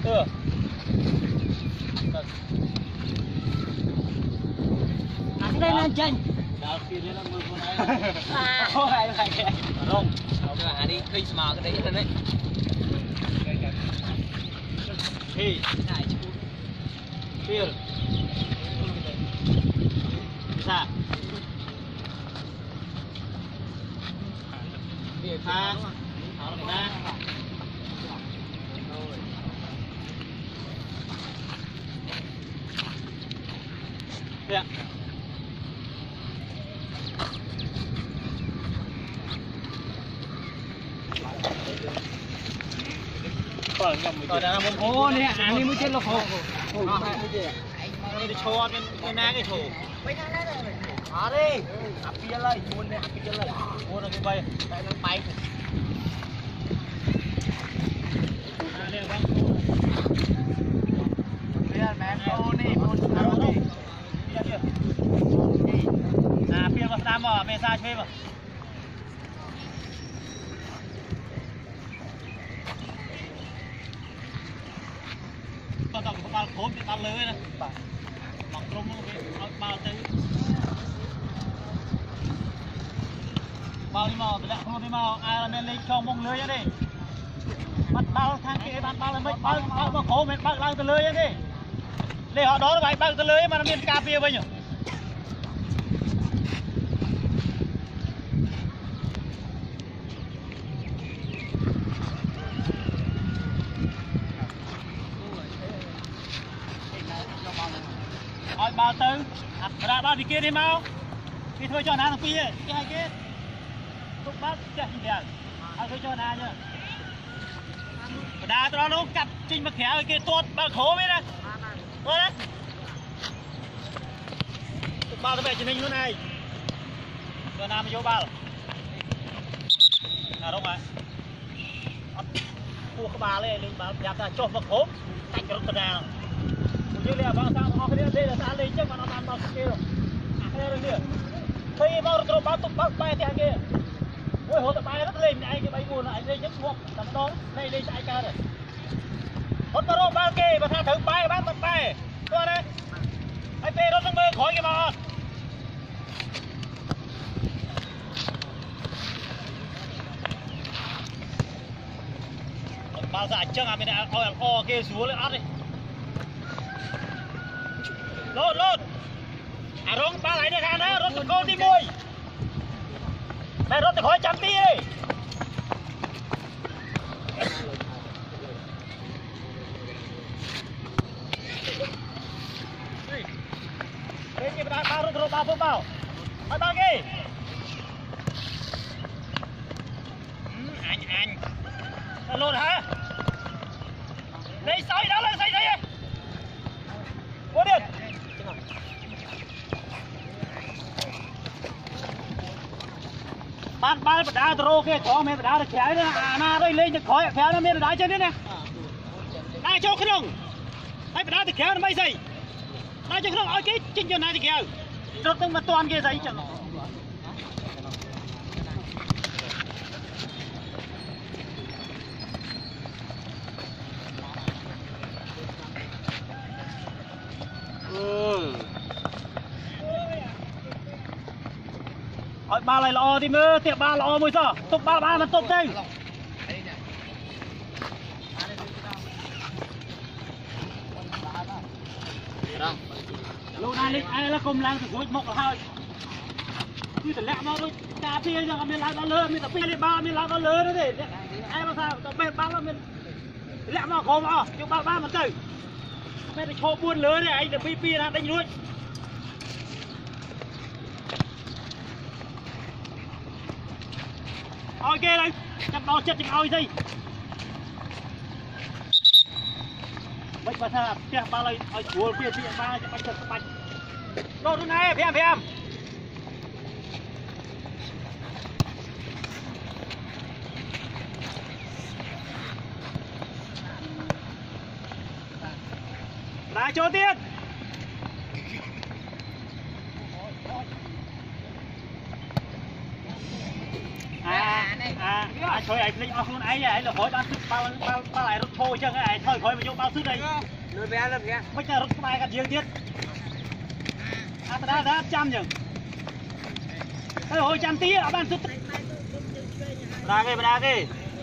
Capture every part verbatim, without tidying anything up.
Tựa. Ăn đây là chanh. Đào kia đấy là mưa con ấy. À. Không phải phải kệ. Không. Không là đi cây mà cái đấy đấy. Thì này chú. Kia. Sao? Việc tha. Đó là dạ. Rồi đã làm một hố này, ăn đi mới chết là khổ. Đi cho bên na cái thủ. Ở đi. Áp kia lên, buôn này, áp kia lên. Buôn nó cái bay, tại nó bay. Mẹ cô đi, buôn sao đi. À, phía vào Sam vào, về xa chơi vào. Con tàu có bao khốm thì bao lưới này. Mặc rung nó bao tới. Bao đi mò, lại không đi mò, ai là nên lấy cho mông lưới đi. Bắt bao thang kia bắt bao lên mấy bao bao bao khố mình bắt lao từ lưới đi. Để họ đó vậy bao từ lưới mà nó miên cà phê vậy nhỉ. Ôi bao tư, ra bao đi kia đi mau, đi thôi cho nàng kia, cái hai kia, lúc bắt chạy đi à, thôi cho nàng nhá, đá đó nó cặp trình mà khéo kia tuột bao khổ biết đấy, tuột đấy, bao tới về trên mình luôn này, cho nàng mới vô bao, à đúng rồi, cua cái bà lên lên bà nhặt ra cho vào khổ, cạnh cái rốt nào. Chứ là bao sao họ cái đây là ta lấy chứ mà nó làm bao kia rồi. Đây rồi kìa. Khi bao rồi bao tụt bao bay theo kia. Ôi hồ tập bay rất lên anh cái bay buồn là anh đây nhấc xuống tầm đó. Đây đây chạy ca rồi. Hốt bao rồi bao kia mà tha thử bay bán mặt bay. Coi đây. Anh tê nó đang bơi khỏi cái mà. Bao giờ chân à mình đã o kia xuống lên át đi. Lột lột à rong ba lại được hàng đó rốt con đi mùi mẹ rốt thì khỏi chấm tí đi đây kia ba ba rốt rốt ba phút bao ba bao kia anh anh lột hả lấy sói đó lên sói sói vô điện ban ban đá rô kia có mấy đá được khéo nữa à na đây lên cho khỏi khéo nó mấy đá trên đấy nè đá cho cái đồng mấy đá thì khéo nó mấy giây đá cho cái đồng ở cái trên chân này thì khéo rồi từng mà toàn kia giấy chẳng Ôi, ba này lọ thì mơ tiệm ba lọ mùi sao tục ba ba mà tục đây lâu nay lịch ai là cùng làm thì một là hai như là lẹ mà thôi cà phê giờ mình làm nó lơ mình tập phê lên ba mình làm nó lơ đó để ai mà sao tập bên ba là mình lẹ mà khó mà chứ ba ba mà chơi mình cho buôn lơ này anh là pi pi là đánh luôn ok đây chặt đo chết chừng oi gì bây giờ sao kia ba lấy ở chùa kia kia ba cho bánh chật bánh đo luôn này phèm phèm lại cho tiền à à ai chơi ai linh ông luôn ấy ấy là hỏi ban bao bao bao lại rút thôi chứ ai thôi khỏi mà vô bao sức đây lôi bé lôi bé bây giờ rút bàiกันriêng tiết à ta đã trăm nhỉ ơi hồi trăm tí ở ban sức ra cái ra cái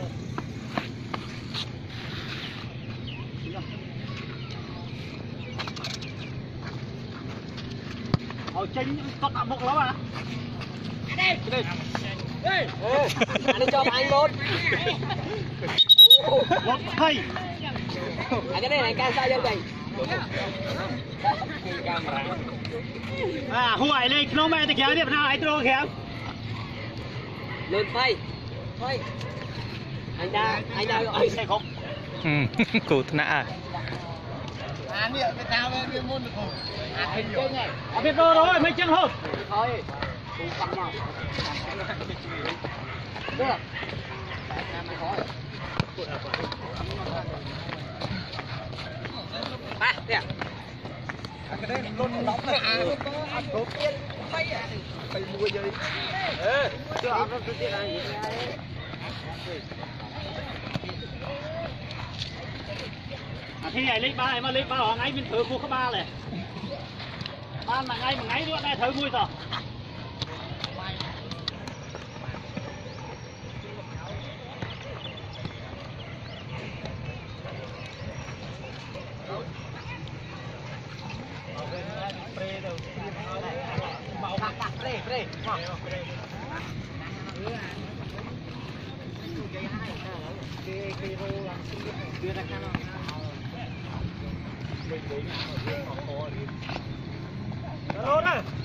hồi chính có tạm một lắm à đây đây đây anh cho anh một một thầy cái này này can sao dân này à huệ lên nó mẹ thì kéo điệp nào ấy tôi kéo lên phay phay anh ta anh ta gọi xe không cụ nã à miệng cái tao lên miệng môn được không à hình chân này à biết rồi rồi mấy chân hộp thôi cùng cầm vào được ba nè cái đấy luôn nóng này à ăn đột nhiên phay à phải mua gì ê chưa ăn cái gì này thì này lấy ba mà lấy ba họ ngay bên thử khu có ba này ba mà ngay mà ngay nữa đây thử vui rồi màu đặc đặc đây đây rồi